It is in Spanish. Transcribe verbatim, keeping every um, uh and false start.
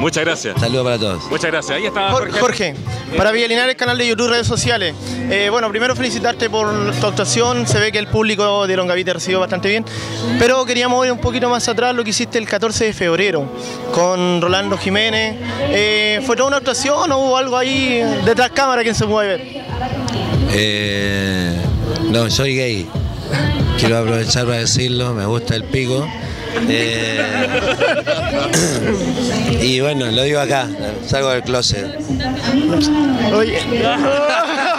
Muchas gracias. Saludos para todos. Muchas gracias. Ahí está Jorge, Jorge para Villa Linares, canal de YouTube, redes sociales. Eh, bueno, primero felicitarte por tu actuación. Se ve que el público de Longaví te recibió bastante bien. Pero queríamos ir un poquito más atrás, lo que hiciste el catorce de febrero con Rolando Jiménez. Eh, ¿Fue toda una actuación o hubo algo ahí detrás cámara que se puede ver? Eh, no, soy gay. Quiero aprovechar para decirlo, me gusta el pico. Eh, y bueno, lo digo acá, salgo del closet. Oye.